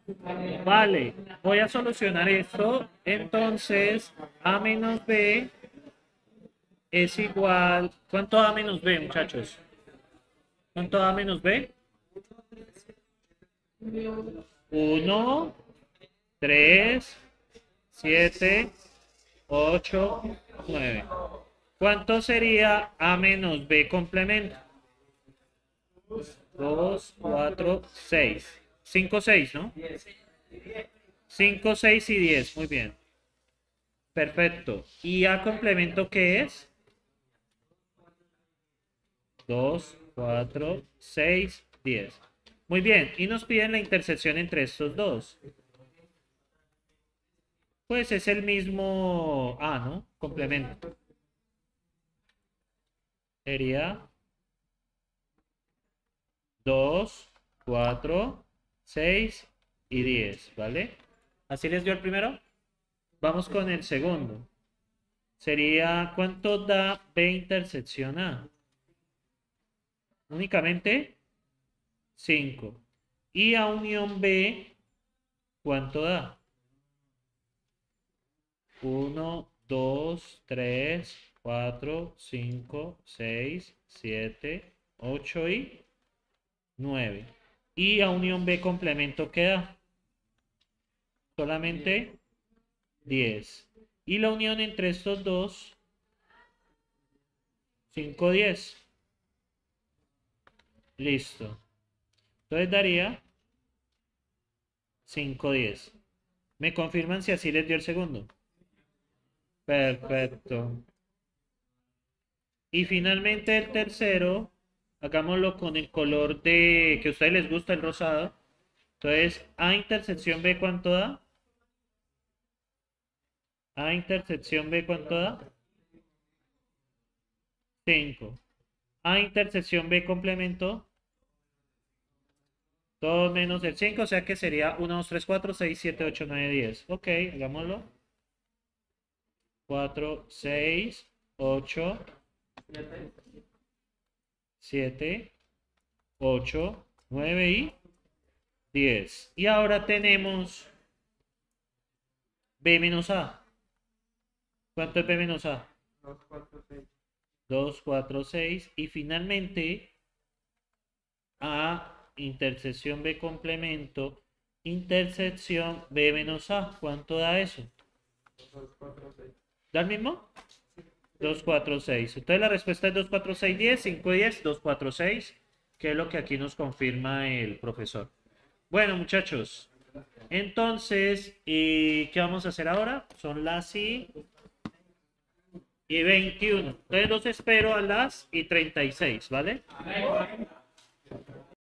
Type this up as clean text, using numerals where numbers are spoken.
Vale, voy a solucionar esto. Entonces, a menos b es igual. ¿Cuánto a menos b, muchachos? ¿Cuánto a menos b? 1, 3, 7, 8, 9. ¿Cuánto sería a menos b complemento? 2, 4, 6. 5, 6, ¿no? 5, 6 y 10. Muy bien. Perfecto. ¿Y a complemento qué es? 2, 4, 6, 10. Muy bien. Y nos piden la intersección entre estos dos. Pues es el mismo A, ¿no? Complemento. Sería 2, 4, 6 y 10, ¿vale? ¿Así les dio el primero? Vamos con el segundo. Sería, ¿cuánto da B intersección A? Únicamente 5. Y a unión B, ¿cuánto da? 1, 2, 3, 4, 5, 6, 7, 8 y 9. Y a unión B complemento queda solamente 10. Y la unión entre estos dos, 5, 10. Listo. Entonces daría 5, 10. ¿Me confirman si así les dio el segundo? Perfecto. Y finalmente el tercero, hagámoslo con el color de que a ustedes les gusta, el rosado. Entonces, A intersección B, ¿cuánto da? A intersección B, ¿cuánto da? 5. A intersección B complemento, todo menos el 5, o sea que sería 1, 2, 3, 4, 6, 7, 8, 9, 10. Ok, hagámoslo. 4, 6, 8, 7, 8, 9 y 10. Y ahora tenemos B menos A. ¿Cuánto es B menos A? 2, 4, 6. Y finalmente A intersección B complemento, intersección B menos A. ¿Cuánto da eso? ¿Da el mismo? 2, 4, 6. Entonces la respuesta es 2, 4, 6, 10, 5, 10, 2, 4, 6, que es lo que aquí nos confirma el profesor. Bueno, muchachos, entonces, ¿qué vamos a hacer ahora? Son las y 21. Entonces los espero a las y 36, ¿vale?